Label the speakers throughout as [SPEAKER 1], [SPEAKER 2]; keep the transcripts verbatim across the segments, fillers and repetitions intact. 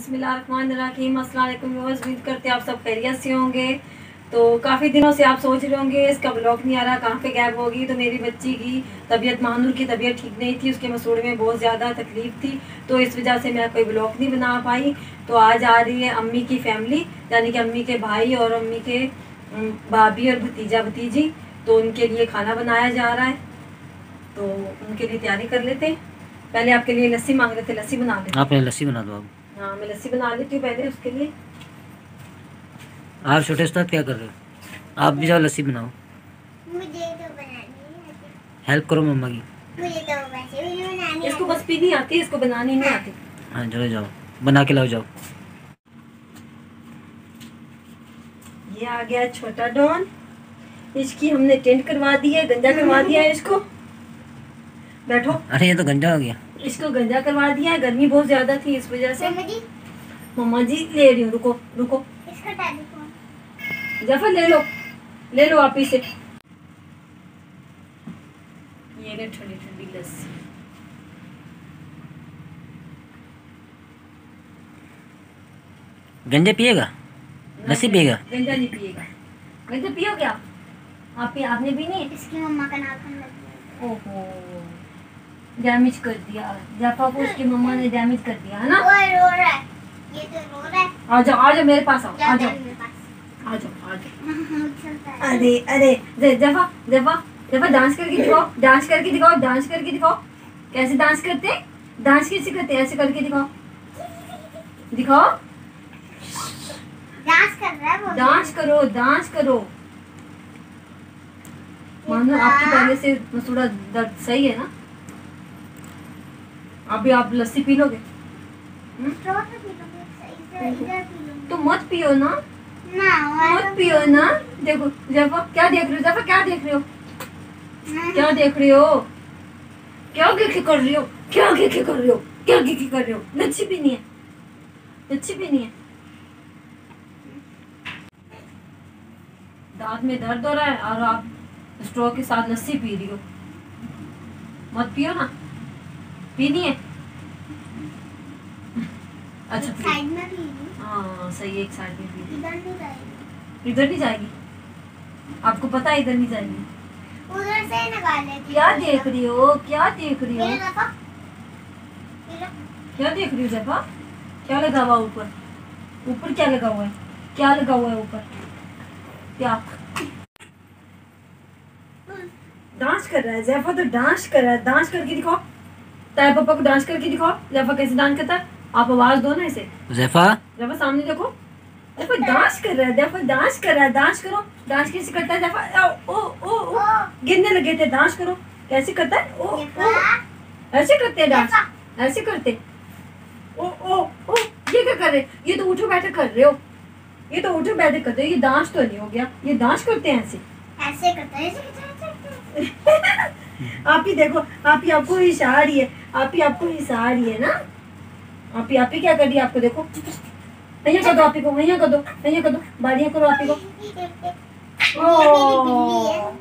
[SPEAKER 1] बिस्मिल्लाहिर्रहमानिर्रहीम। अस्सलाम वालेकुम व्यूअर्स, उम्मीद करते हैं आप सब खैरियत से होंगे। तो काफ़ी दिनों से आप सोच रहे होंगे इसका ब्लॉग नहीं आ रहा, कहाँ पे गैप होगी। तो मेरी बच्ची की तबीयत, महानूर की तबीयत ठीक नहीं थी, उसके मसूड़े में बहुत ज़्यादा तकलीफ थी, तो इस वजह से मैं कोई ब्लॉग नहीं बना पाई। तो आज आ रही है अम्मी की फैमिली, यानी कि अम्मी के भाई और अम्मी के भाभी और भतीजा भतीजी, तो उनके लिए खाना बनाया जा रहा है। तो उनके लिए तैयारी कर लेते हैं। पहले आपके लिए लस्सी मांग रहे थे, लस्सी बना लेते।
[SPEAKER 2] आप पहले लस्सी बना दो। आप
[SPEAKER 1] हाँ, मैं लस्सी बना लेती हूँ पहले उसके लिए।
[SPEAKER 2] आप छोटे उस्ताद क्या कर रहे हो? आप भी जाओ लस्सी बनाओ।
[SPEAKER 3] मुझे तो बनानी है।
[SPEAKER 2] हेल्प करो मम्मा की।
[SPEAKER 3] मुझे तो वैसे भी बनानी
[SPEAKER 1] इसको बस पीनी आती है, इसको बनानी नहीं आती।
[SPEAKER 2] हाँ चलो जाओ, बना के लाओ जाओ।
[SPEAKER 1] ये आ गया छोटा डॉन, इसकी हमने टेंट करवा दी है, गंजा करवा दिया है इसको। बैठो।
[SPEAKER 2] अरे ये तो गंजा हो गया।
[SPEAKER 1] इसको गंजा करवा दिया है, गर्मी बहुत ज्यादा थी इस वजह से।
[SPEAKER 3] मम्मा जी,
[SPEAKER 1] मम्मा जी ले रही हूँ, रुको रुको।
[SPEAKER 3] इसका टेलीफोन
[SPEAKER 1] जफर ले लो, ले लो आप ही से। ये ले ठंडी ठंडी लस्सी।
[SPEAKER 2] गंजा पिएगा? लस्सी पिएगा?
[SPEAKER 1] गंजा नहीं पिएगा। गंजा पियो क्या आप? पी, आपने भी नहीं?
[SPEAKER 3] इसकी मम्मा का नाखून लग गया।
[SPEAKER 1] ओहो, डैमेज कर दिया जाफा को, उसकी मम्मा ने डैमेज कर दिया है ना।
[SPEAKER 3] वो रो रहा है, ये तो रो रहा है।
[SPEAKER 1] आ जाओ आ जाओ मेरे पास, आओ आ
[SPEAKER 3] जाओ
[SPEAKER 1] जाओ
[SPEAKER 3] मेरे पास।
[SPEAKER 1] आ जाओ आ जाओ।
[SPEAKER 3] चलता है।
[SPEAKER 1] अरे अरे ज- जफा जफा जफा डांस करके दिखाओ, डांस करके दिखाओ, डांस करके दिखाओ। कैसे डांस करते हैं? डांस कैसे करते हैं? ऐसे करके दिखाओ, दिखाओ।
[SPEAKER 3] डांस कर रहा है वो।
[SPEAKER 1] डांस करो, डांस करो। मानो आपकी पहले से मसूड़ा दर्द सही है ना? अभी आप लस्सी पी लोगे? हम्म?
[SPEAKER 3] स्ट्रॉ से पी लूंगी, इधर इधर पी लूंगी।
[SPEAKER 1] तो मत पियो ना,
[SPEAKER 3] ना
[SPEAKER 1] मत पियो ना। देखो जफा, क्या देख रहे हो? जफा क्या देख रहे हो? क्या देख रहे हो? क्या गिकी कर रही हो? क्या गिकी कर रही हो? क्या गिकी कर रही हो? लच्छी पीनी है, लच्छी पीनी है। दांत में दर्द हो रहा है और आप स्ट्रॉ के साथ लस्सी पी रही हो। मत पियो ना, पीनी है। अच्छा पियो।
[SPEAKER 3] साइड में पी लूं।
[SPEAKER 1] हाँ सही है, एक साइड में पी।
[SPEAKER 3] इधर नहीं जाएगी,
[SPEAKER 1] इधर नहीं जाएगी? आपको पता है इधर नहीं जाएगी।
[SPEAKER 3] उधर से निकाल लेती।
[SPEAKER 1] क्या देख रही हो? क्या देख रही हो?
[SPEAKER 3] ये देखो, ये लो।
[SPEAKER 1] क्या देख रही हो जफा? क्या लगा हुआ ऊपर? ऊपर क्या लगा हुआ है? क्या लगा हुआ है ऊपर? क्या डांस कर रहा है जैफा? तो डांस कर रहा है, डांस करके दिखाओ। ताया पापा को डांस करके दिखाओ। जैफा कैसे डांस करता है? आप आवाज दो ना इसे।
[SPEAKER 2] ज़ैफ़ा
[SPEAKER 1] जैफा सामने देखो, जैफा डांस कर रहा है, जैफा डांस कर रहा है। डांस करो। डांस कैसे करता है जैफा? ओ ओ ओ, गिरने लगे थे। डांस करो। कैसे करता है? ओ ओ, ऐसे करते हैं डांस, ऐसे करते। ओ ओ ओ, ये क्या कर रहे? ये तो उठो बैठे कर रहे हो, ये तो उठो बैठे कर रहे हो। ये डांस तो नहीं हो गया, ये डांस करते हैं ऐसे।
[SPEAKER 3] ऐसे करता है, ऐसे करता है, ऐसे करता है।
[SPEAKER 1] आप ही देखो, आप ही आपको हिस्सा आ रही है, आप ही आपको हिस्सा आ रही है ना। आप ही आप ही क्या कर रही है? आपको देखो, यहाँ कर दो, आप ही को यहाँ कर दो, यहाँ कर दो, बाड़ियाँ करो आप ही को। ओ,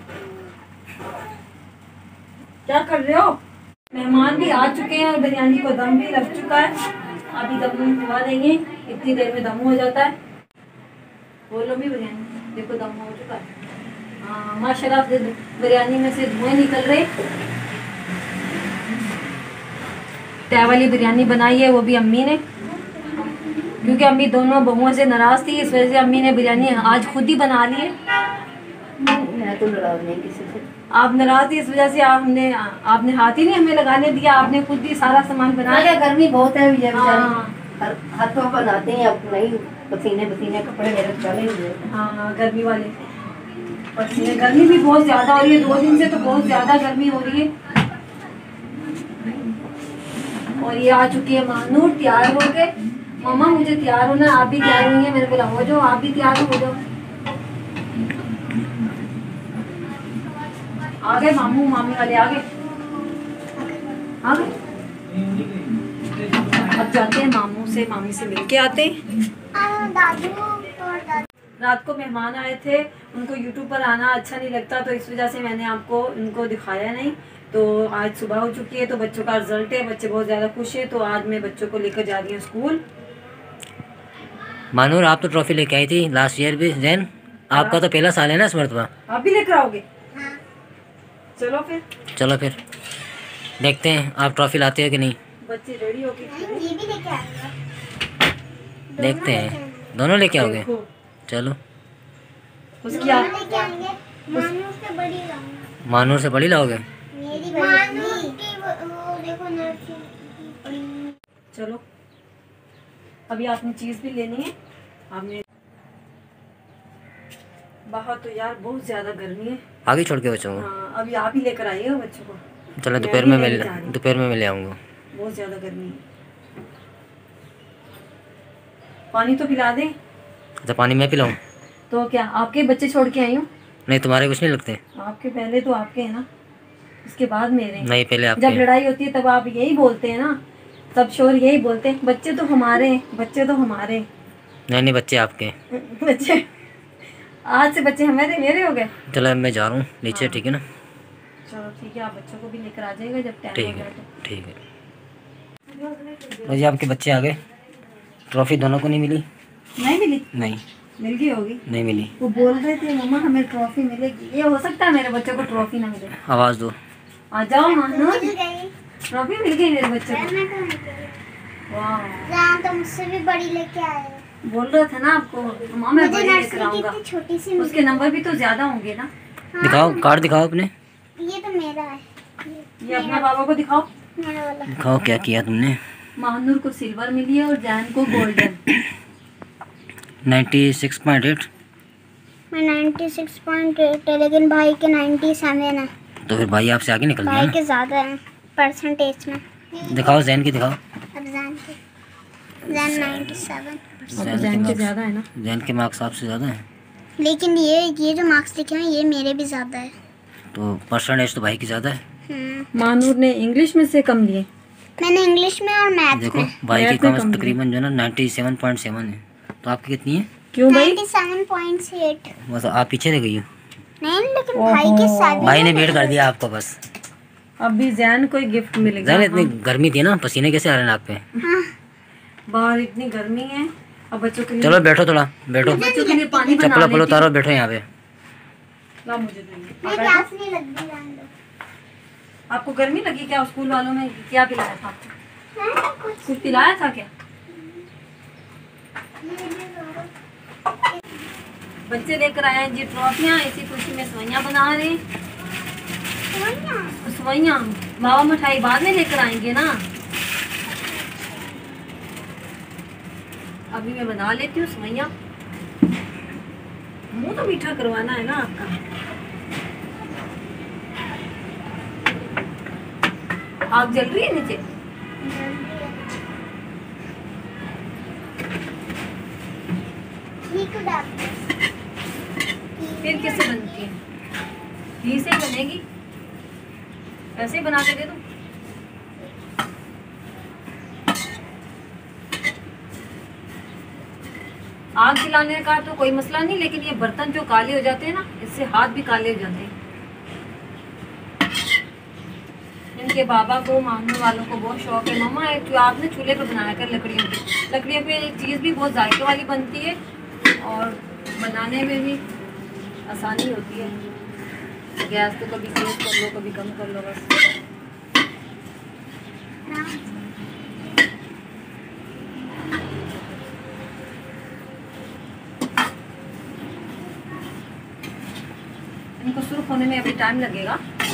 [SPEAKER 1] क्या कर रहे हो? मेहमान भी आ चुके हैं और बिरयानी को दम भी लग चुका है। अभी दम हुआ देंगे, इतनी देर में दम हो जाता है। बोलो भी बिरयानी देखो दम हो चुका है। हाँ माशाल्लाह, बिरयानी में से धुएं निकल रहे। तय वाली बिरयानी बनाई है वो भी अम्मी ने, क्योंकि अम्मी दोनों बहुओं से नाराज थी, इस वजह से अम्मी ने बिरयानी आज खुद ही बना ली है।
[SPEAKER 4] मैं तो नाराज नहीं किसी से।
[SPEAKER 1] आप नाराज थी इस वजह से आप हमने आपने हाथ ही नहीं हमें लगाने दिया, आपने खुद ही सारा सामान बनाया।
[SPEAKER 4] गर्मी बहुत है विजय
[SPEAKER 1] हाँ
[SPEAKER 4] बेचारी, हाथों बनाते हैं अब नहीं, पसीने पसीने कपड़े मेरे चले हुए।
[SPEAKER 1] हाँ गर्मी वाले पसीने, गर्मी भी बहुत ज्यादा हो रही है, दो दिन से तो बहुत ज्यादा गर्मी हो रही है। और ये आ चुकी है महानूर तैयार हो के। मम्मा मुझे तैयार होना, आप भी तैयार हुई है? मैंने बोला हो जाओ, आप भी तैयार हो जाओ। आगे मामू मामी वाले आगे आगे। अब जाते हैं मामू से, मामी से मिल के आते हैं।
[SPEAKER 3] दादू और दादू
[SPEAKER 1] रात को मेहमान आए थे, उनको यूट्यूब पर आना अच्छा नहीं लगता, तो इस वजह से मैंने आपको उनको दिखाया नहीं। तो आज सुबह हो चुकी है, तो बच्चों का रिजल्ट है, बच्चे बहुत ज़्यादा खुश है। तो आज मैं बच्चों को लेकर जा रही हूँ स्कूल।
[SPEAKER 2] मानूर आप तो ट्रॉफी लेके आई थी लास्ट ईयर भी। जैन आपका तो पहला साल है ना इस मरतबा।
[SPEAKER 1] आप भी लेकर आओगे?
[SPEAKER 3] हाँ।
[SPEAKER 1] चलो फिर।
[SPEAKER 2] चलो फिर देखते हैं आप ट्रॉफी लाते हो कि नहीं।
[SPEAKER 1] बच्चे रेडी हो गए?
[SPEAKER 3] ये भी लेके आऊंगा।
[SPEAKER 2] देखते हैं दोनों लेके आओगे।
[SPEAKER 1] देखो
[SPEAKER 2] चलो
[SPEAKER 1] उसकी आप
[SPEAKER 3] लेके आएंगे। मानू से बड़ी लाऊंगा।
[SPEAKER 2] मानूर से बड़ी लाओगे।
[SPEAKER 3] मेरी बड़ी मानू की वो वो देखो नर्सरी बड़ी।
[SPEAKER 1] चलो अभी आपने चीज़ भी लेनी है। आपने बाहर तो यार बहुत ज़्यादा गर्मी है।
[SPEAKER 2] आगे छोड़ के बच्चों को।
[SPEAKER 1] हाँ अभी आप ही लेकर आइएगा बच्चों को।
[SPEAKER 2] चलो
[SPEAKER 1] मैं
[SPEAKER 2] दोपहर
[SPEAKER 1] भी
[SPEAKER 2] में
[SPEAKER 1] नहीं
[SPEAKER 2] मिल
[SPEAKER 1] जा रही।
[SPEAKER 2] दोपहर में मिल आऊँगा।
[SPEAKER 1] बहुत ज़्यादा गर्मी है। पानी तो पिला दें।
[SPEAKER 2] अच्छा पानी मैं पिलाऊँ?
[SPEAKER 1] तो क्या आपके बच्चे छोड़ के आई हूँ?
[SPEAKER 2] नहीं तुम्हारे कुछ नहीं लगते।
[SPEAKER 1] आपके पहले तो आपके हैं ना, उसके बाद मेरे हैं।
[SPEAKER 2] नहीं पहले
[SPEAKER 1] जब
[SPEAKER 2] आपके।
[SPEAKER 1] लड़ाई होती है तब आप यही बोलते हैं ना, सब शोर यही बोलते हैं बच्चे तो हमारे हैं, बच्चे तो हमारे हैं।
[SPEAKER 2] नहीं नहीं बच्चे आपके।
[SPEAKER 1] बच्चे आज से बच्चे हमारे मेरे हो गए।
[SPEAKER 2] चलो मैं जा रहा हूँ नीचे। ठीक है ना?
[SPEAKER 1] चलो ठीक है, आप बच्चों को भी लेकर आ जाएगा जब टाइम
[SPEAKER 2] ठीक
[SPEAKER 1] हो
[SPEAKER 2] है
[SPEAKER 1] जाए तो।
[SPEAKER 2] ठीक है। तो जी आपके बच्चे आ गए। ट्रॉफी दोनों को नहीं मिली?
[SPEAKER 1] नहीं मिली?
[SPEAKER 2] नहीं
[SPEAKER 1] मिल गई होगी।
[SPEAKER 2] नहीं मिली।
[SPEAKER 1] वो बोल रहे थे मम्मा हमें ट्रॉफी मिलेगी। ये हो सकता है मेरे बच्चों को ट्रॉफी ना मिले।
[SPEAKER 2] आवाज़ दो।
[SPEAKER 1] आ जाओ मानो,
[SPEAKER 3] मिल गई।
[SPEAKER 1] ट्रॉफी मिल गई मेरे बच्चों को।
[SPEAKER 3] मैं तो नहीं
[SPEAKER 1] वाह,
[SPEAKER 3] जान तो मुझसे भी बड़ी लेके आए।
[SPEAKER 1] बोल रहा था ना आपको मम्मा मैं
[SPEAKER 3] मुझे
[SPEAKER 1] बड़ी लेकर
[SPEAKER 3] नर्सरी
[SPEAKER 1] आऊंगा।
[SPEAKER 3] कितनी छोटी सी मिली।
[SPEAKER 1] उसके नंबर भी तो ज्यादा होंगे ना।
[SPEAKER 2] दिखाओ कार्ड दिखाओ अपने।
[SPEAKER 3] ये तो मेरा है।
[SPEAKER 1] ये अपना बाबा को दिखाओ।
[SPEAKER 3] मेरा वाला।
[SPEAKER 2] दिखाओ क्या किया तुमने।
[SPEAKER 1] महानूर को सिल्वर मिली है और जैन को golden.
[SPEAKER 2] Ninety six point eight.
[SPEAKER 3] मैं नाइन्टी सिक्स पॉइंट एट है लेकिन भाई के नाइन्टी सेवन है।
[SPEAKER 2] तो फिर भाई आपसे आगे निकल
[SPEAKER 3] भाई
[SPEAKER 2] गया
[SPEAKER 3] के ज़्यादा है परसेंटेज में।
[SPEAKER 2] ना। दिखाओ जैन की दिखाओ।
[SPEAKER 3] अब जैन के जैन नाइन्टी सेवन।
[SPEAKER 1] और जैन के ज्यादा है ना।
[SPEAKER 2] जैन के मार्क्स आपसे ज़्यादा हैं।
[SPEAKER 3] लेकिन ये ये जो मार्क्स लिखे हैं ये मेरे भी ज़्यादा है।
[SPEAKER 2] तो परसेंटेज तो भाई की ज़्यादा है।
[SPEAKER 3] हम्म।
[SPEAKER 1] महानूर ने इंग्लिश में से कम लिए।
[SPEAKER 3] मैंने इंग्लिश में और मैथ
[SPEAKER 2] देखो
[SPEAKER 3] में
[SPEAKER 2] भाई की
[SPEAKER 1] मैथ में
[SPEAKER 2] कम
[SPEAKER 1] कम
[SPEAKER 2] तकरीबन जो है ना नाइन्टी सेवन पॉइंट सेवन है। तो आपकी कितनी है?
[SPEAKER 1] क्यों भाई?
[SPEAKER 3] Ninety seven point eight.
[SPEAKER 2] बस आप पीछे रह गई हो।
[SPEAKER 3] नहीं लेकिन भाई के सभी
[SPEAKER 2] भाई ने वेट कर दिया आपको बस।
[SPEAKER 1] अब भी जैन को गिफ्ट मिलेगा।
[SPEAKER 2] जैन इतनी गर्मी थी ना पसीने कैसे आ रहे हैं नाक पे।
[SPEAKER 3] हाँ।
[SPEAKER 1] बाहर इतनी गर्मी है। अब बच्चों के लिए
[SPEAKER 2] चलो बैठो थोड़ा बैठो।
[SPEAKER 1] बच्चों के लिए पानी बना
[SPEAKER 2] चप्पल वप्पल
[SPEAKER 1] लेती
[SPEAKER 2] उतारो बैठो यहाँ पे।
[SPEAKER 1] हूँ। लाओ मुझे दो ये।
[SPEAKER 3] मैं
[SPEAKER 1] आप बैठो।
[SPEAKER 3] प्यास नहीं लग रही जान दो।
[SPEAKER 1] आपको गर्मी लगी क्या? स्कूल वालों ने क्या पिलाया था आपको?
[SPEAKER 3] हाँ, कुछ
[SPEAKER 1] कुछ पिलाया था क्या? बच्चे लेकर आए हैं जी ट्रॉफियाँ। इसी खुशी में सवैयाँ बना रहे हैं। सवैयाँ मावा मिठाई बाद में लेकर आएंगे ना। अभी मैं बना लेती हूँ सवैयाँ। मुँह तो मीठा करवाना है ना आपका। आग जल रही है नीचे।
[SPEAKER 3] घी को डाल दो।
[SPEAKER 1] फिर कैसे बनती है? घी से ही बनेगी। ऐसे ही बना के दे दो। आग जलाने का तो कोई मसला नहीं, लेकिन ये बर्तन जो काले हो जाते हैं ना, इससे हाथ भी काले हो जाते हैं। इनके बाबा को मानने वालों को बहुत शौक है। मम्मा एक तो आपने चूल्हे पे बनाया कर लकड़ियों पे। लकड़ियों पे एक चीज़ भी बहुत जायके वाली बनती है और बनाने में भी आसानी होती है। गैस तो कभी तेज कर लो कभी कम कर लो बस। इनको सुर्ख होने में अभी टाइम लगेगा।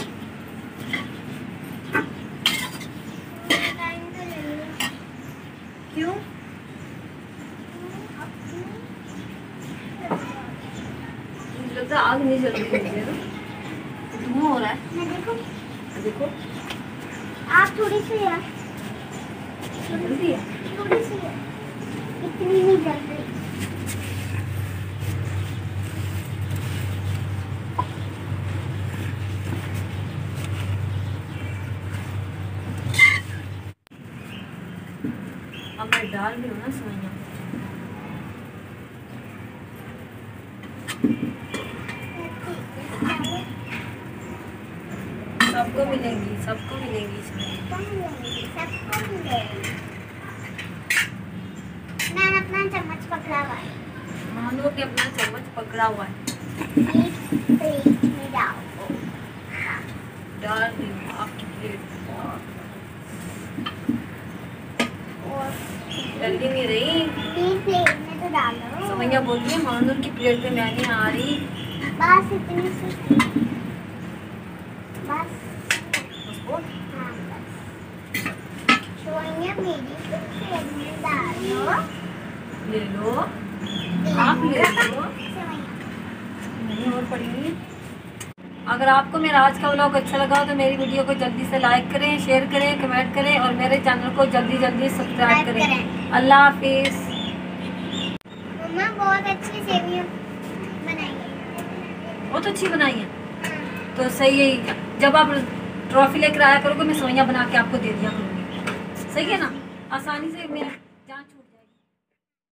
[SPEAKER 1] क्यों? मुझे लगता है आग नहीं जल रही है ना, धुआं हो रहा है।
[SPEAKER 3] मैं देखो
[SPEAKER 1] देखो
[SPEAKER 3] आप थोड़ी सी है
[SPEAKER 1] जल्दी है।
[SPEAKER 3] थोड़ी सी है इतनी नहीं जल रही।
[SPEAKER 1] अब मैं डाल रही हूँ ना सवैयाँ। सबको मिलेंगी सबको मिलेंगी सवैयाँ।
[SPEAKER 3] मैं अपना चम्मच पकड़ पकड़ा हुआ है।
[SPEAKER 1] महानूर ने अपना चम्मच पकड़ा हुआ है।
[SPEAKER 3] प्लेट प्लेट में डाल दो।
[SPEAKER 1] डाल दी आपकी प्लेट
[SPEAKER 3] और
[SPEAKER 1] जल्दी नहीं रही।
[SPEAKER 3] तीन प्लेट में तो डाल दो।
[SPEAKER 1] समैया बोलती है महानूर की प्लेट पे मैं नहीं आ रही।
[SPEAKER 3] बस इतनी सी। बस
[SPEAKER 1] उसको
[SPEAKER 3] हाँ बस। सोनिया मेरी प्लेट में डाल दो।
[SPEAKER 1] ले लो, आप ले लो।
[SPEAKER 3] सोनिया
[SPEAKER 1] नहीं और पड़ी। अगर आपको मेरा आज का व्लॉग अच्छा लगा हो तो मेरी वीडियो को जल्दी से लाइक करें, शेयर करें, कमेंट करें और मेरे चैनल को जल्दी जल्दी सब्सक्राइब
[SPEAKER 3] सब्सक्राइब
[SPEAKER 1] करें। अल्लाह हाफिज़।
[SPEAKER 3] मम्मा बहुत अच्छी सेवियां बनाई है।
[SPEAKER 1] बहुत अच्छी बनाई है तो सही है। जब आप ट्रॉफी लेकर आया करोगे मैं सोनिया बना के आपको दे दिया करूँगी। सही है ना, आसानी से मेरे